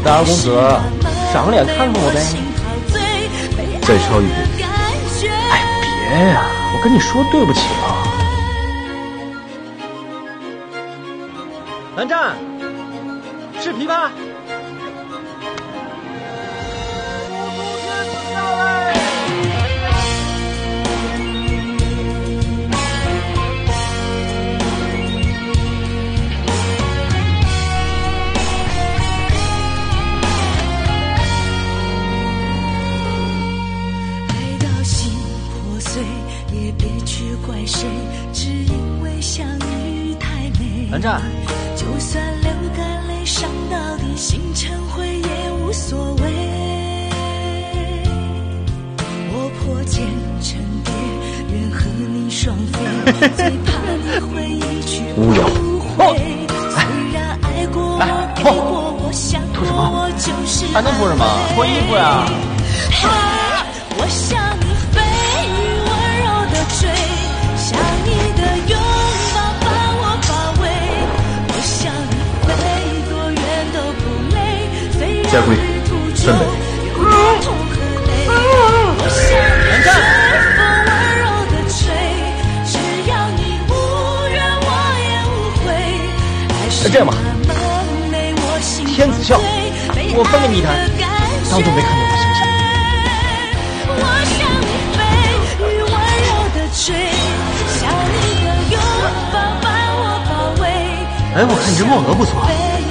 大二公子，赏脸看看我呗。 再抄一遍。 哎，别呀、我跟你说对不起了。蓝湛，是琵琶。 也别去怪谁，只因为相遇太美。 蓝湛， 就算流干泪，伤到底，心成灰也无所谓。我破茧成蝶，愿和你双飞，最怕你会一去不回。虽然爱过我，给过我，想过我，就是还能脱什么？脱衣服呀！ 我想你飞于温柔的追，想你的拥抱把我包围。我想你飞多远都不累，飞到旅途中有过痛和泪。我想你吹风温柔的吹，只要你无怨我也无悔。爱是那么美，我心天子笑，我分给你一坛，当做没看见我形象。哎，我看你这貌合不错。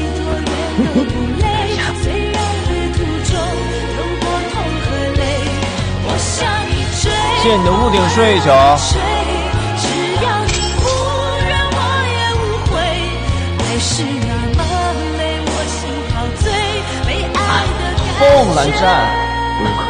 借你的屋顶睡一宿。 只要你无怨我也无悔，爱是那么美，我心好醉，被爱的感觉。 蓝湛，不用客气。